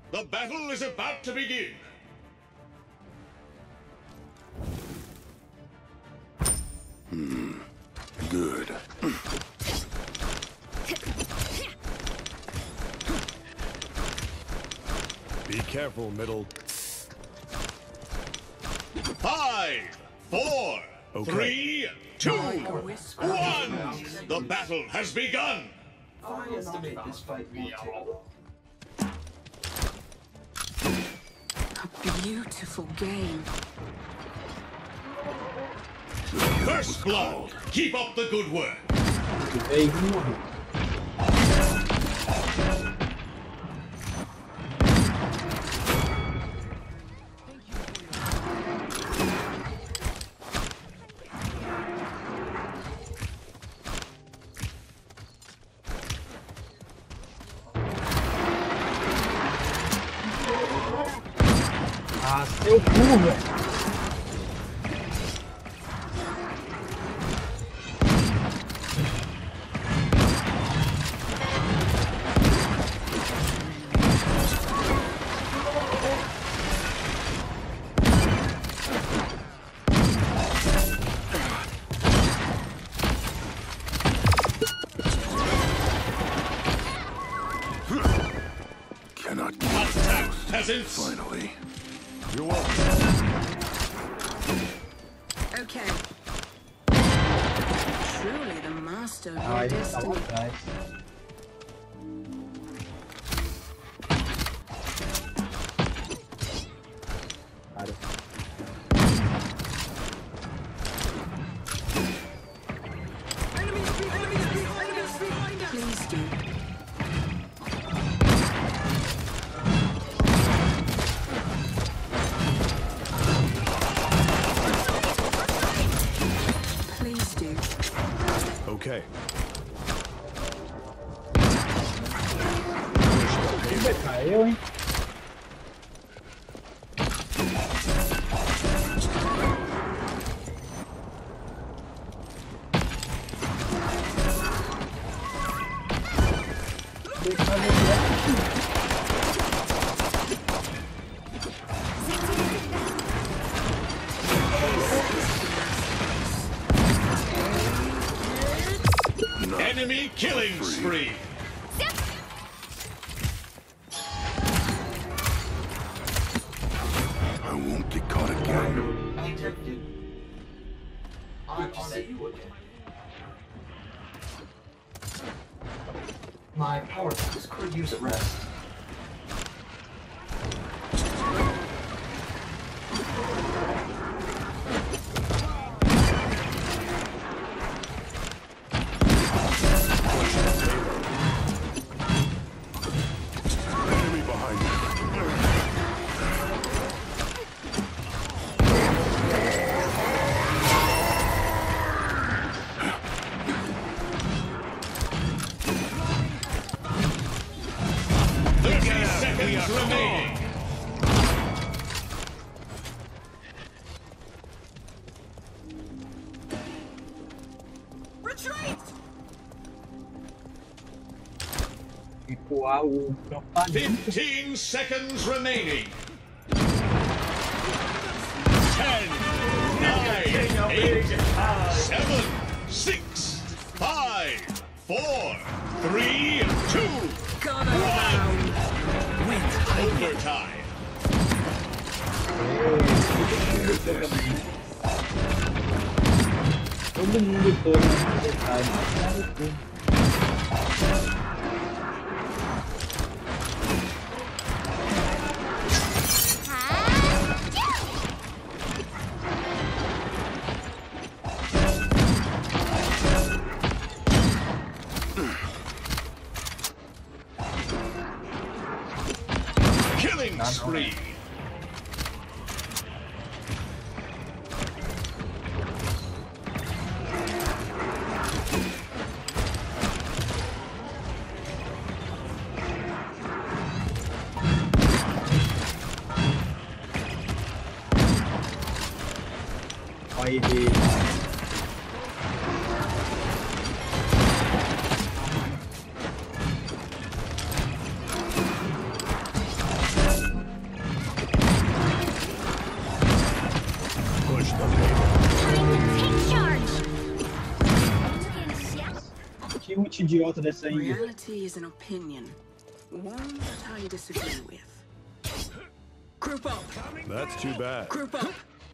The battle is about to begin. Good. Be careful, middle. 5, 4, Okay. 3, 2, 1. The battle has begun. I estimate this fight will A beautiful game. First blood. Keep up the good work. Ah, seu cu, velho. Cannot Attack, peasants. finally. You're welcome. Okay. Truly the master of Ah, your ele tá lá destiny. atrás. Cara. Please do. Please do. Okay. Vai caiu, hein? Enemy killing spree. I won't get caught again. detected. Good to see you again. My power packs could use a rest. Enemy behind me. Seconds remaining. Recuar o campanil. 15 seconds remaining. 10, 9, 8, 7, 6, 5, 4, 3, 2, 1. Overtime. Todo mundo todo no detalhe. Cara, tudo. Killing spree. Olha ele. bicho idiota desse aí. Reality is an opinion, one that I disagree with. Group up! That's too bad. Group up!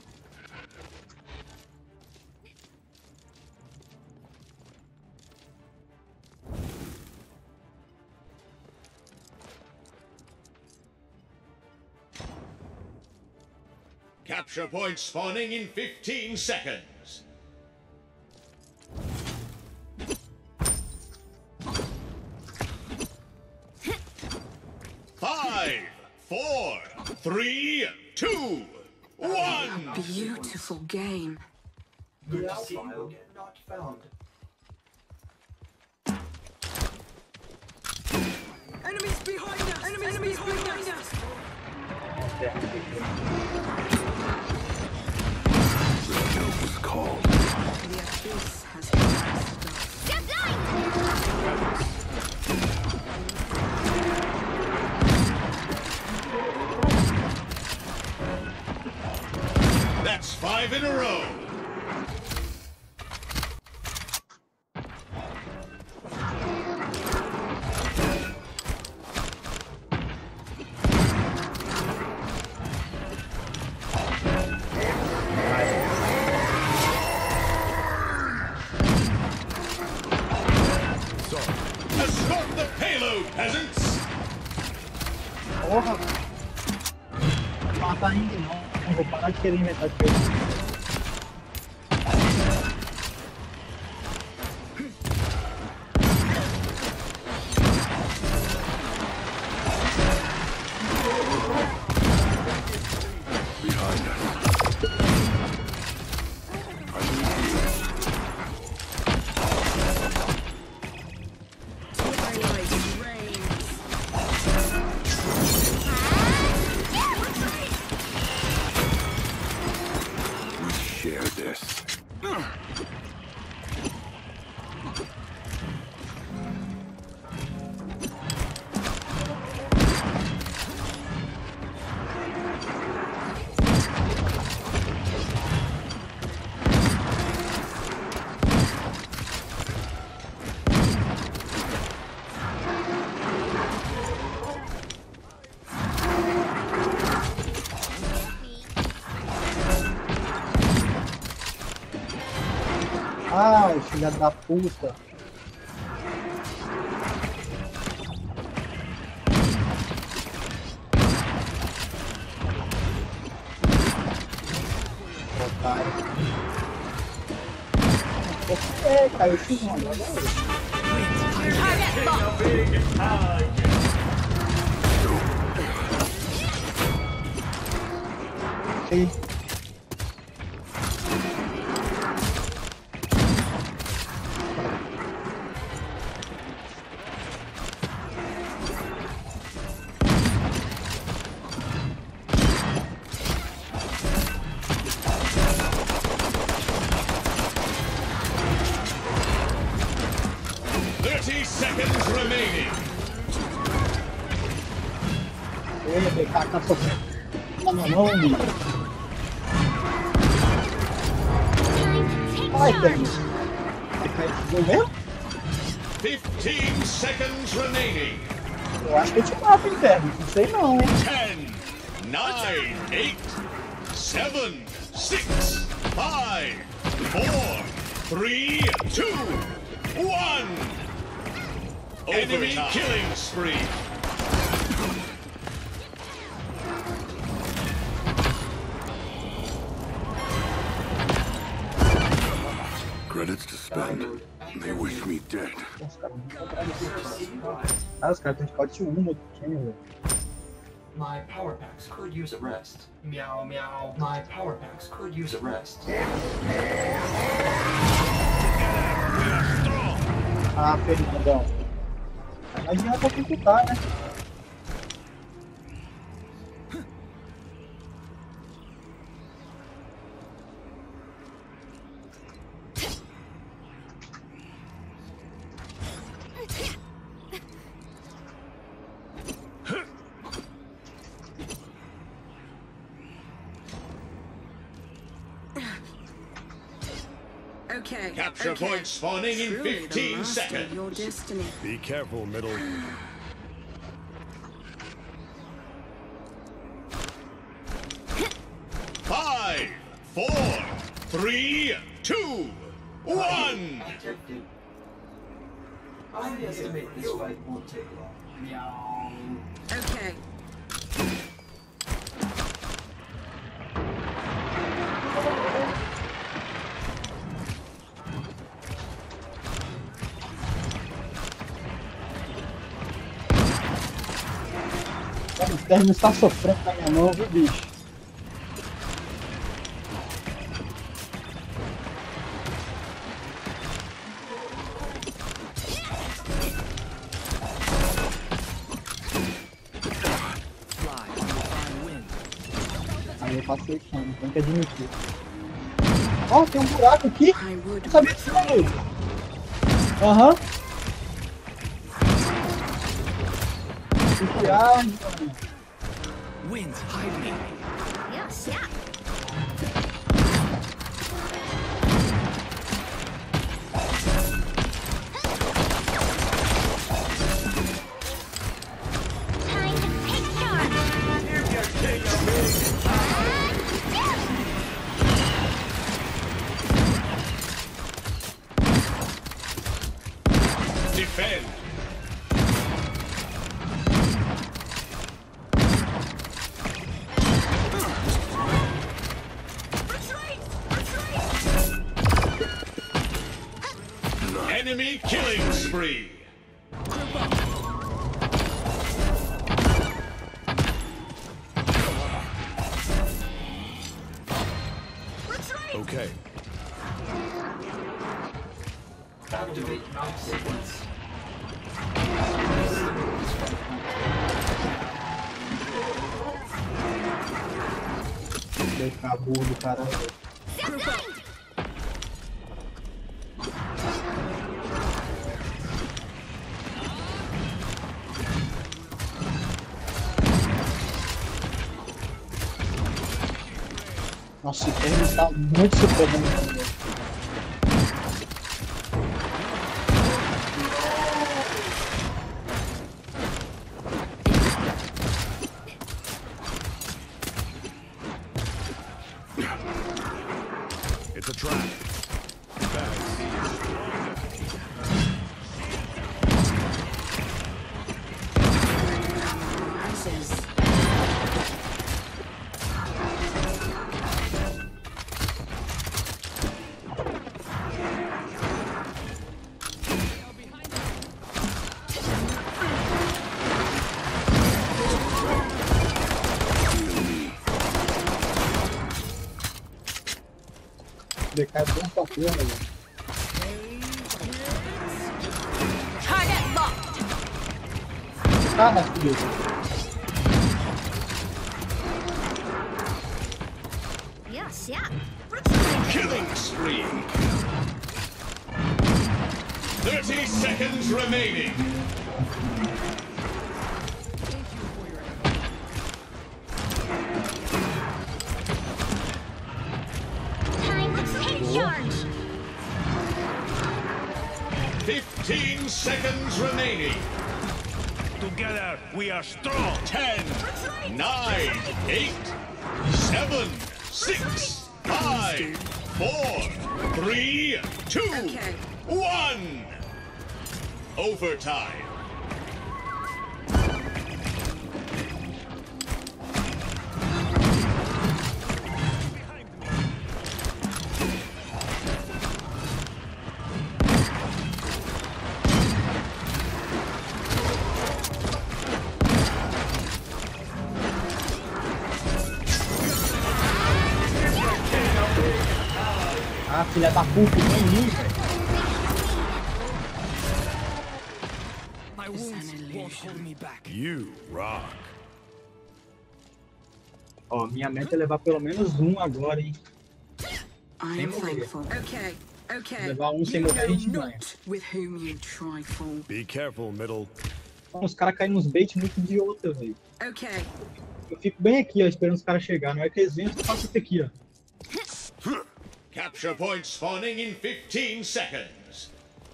Capture point spawning in 15 seconds. Five, four, three, two, one. Beautiful game. Good to see you again. Not found. Enemies behind us! Enemies behind us! The help was called. The abyss has passed us. That's 5 in a row. Escort the payload, peasants! Porra! Não vai matar ainda não. Eu vou parar de querer inventar de coisa. Behind us. I need you. We share this. Ai, filha da puta. Otário. É, caiu X1 agora. Sim. Seconds remaining. Ele, BK, tá sofrendo. Não, bicho. Ai, Deus. BK desenvolveu? 15 seconds remaining. Eu acho que eu te mato, hein, velho. Não sei não, hein. 10, 9, 8, 7, 6, 5, 4, 3, 2, 1. Enemy killing spree. Credits to spend. They wish me dead. Os caras não atrás disso. Ah, os caras têm de corte 1 no time, velho. My power packs could use a rest. Meow meow. My power packs could use a rest. Ah, Fernandão. Não adianta computar, né? Okay. Capture okay. point spawning in Truly the 15 master of seconds. your destiny. Be careful, middle. Five, 4, 3, 2, 1. Detected. I estimate this fight won't take long. Okay. O Terno está sofrendo na minha mão, viu, bicho? Aí eu passei como, tem que admitir. Ó, tem um buraco aqui. I would. Não sabia disso, não. Aham. Que viagem, mano. Winds hide me. Yes, yeah. Time to take charge. Defend. Enemy killing spree. Okay. Activate mount sequence. Deixar burro do caramba. Nossa, o Terno está muito surpreendente. It's a trap. Rises. Ele cai bom pra porra, velho. Target locked. Cara, filho. Yes, yeah. Killing spree. 30 seconds remaining. Time to take charge. 15 seconds remaining. Together we are strong. 10, 9, 8, 7, 6, 5, 4, 3, 2, Okay. 1. Overtime. Ah, filha da puta, tem mim, velho. My wounds won't hold me back. You rock. Ó, minha meta é levar pelo menos um agora, hein. I am thankful. Okay. Okay. Levar um sem You morrer, a know gente ganha. not with whom you trifle. Be careful, middle. Os caras caem nos bait muito idiota, velho. Okay. Eu fico bem aqui, ó, esperando os caras chegar. Não é que eles vêm, eu faço isso aqui, ó. Capture point spawning in 15 seconds.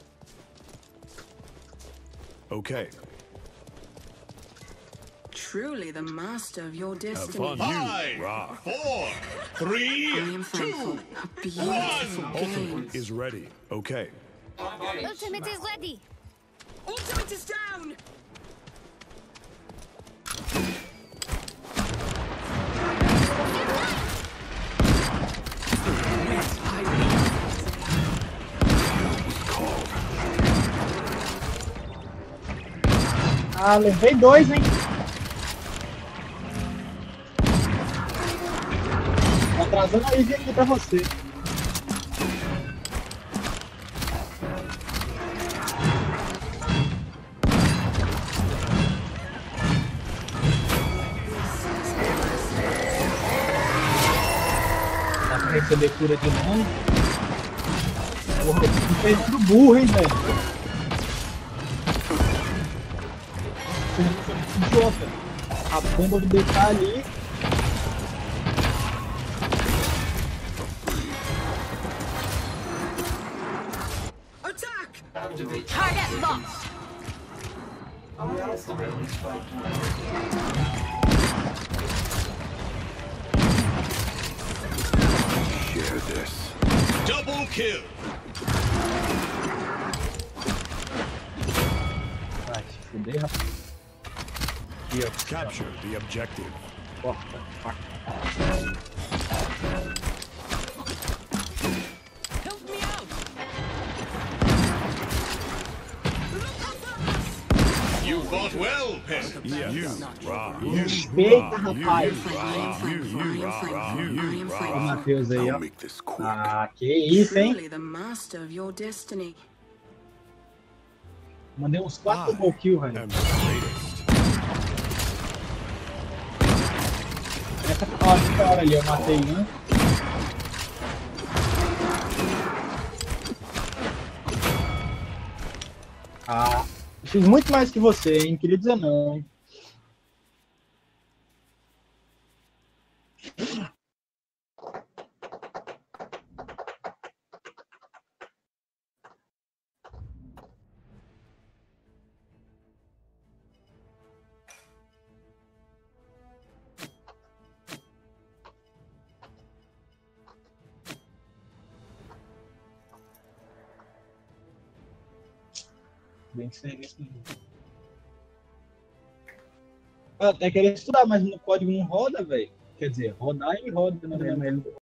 Okay. Truly the master of your Have destiny. fun, Five, you rock. 4, 3, I am thankful. 2. A beautiful game. Ultimate is ready. Okay. Ultimate is ready. Ultimate is down! Ah, levei 2, hein? Tô atrasando a Ivy aqui pra você. Dá pra receber cura de novo. Porra, eu fez tudo burro, hein, velho? Idiota. A bomba vou deixar ali. Attack! Activate Target locked. Activating spike. Share this. Double kill. Vai se fuder, rapaz. Aqui, ó. Capture the objective. Porta, faca. Help me out! You fought well, peasant. Yeah, you rock. You Respeita, rock. rapaz. O Matheus aí, I'll ó. make this quick. Ah, que isso, hein? Truly the master of your destiny. Mandei uns 4 gol kill, velho. am the greatest. Essa hora ali, eu matei um. Ah, eu fiz muito mais que você, hein? Queria dizer não, hein? Bem que serviço. Eu até queria estudar, mas no código não roda, velho. Quer dizer, rodar e roda, né?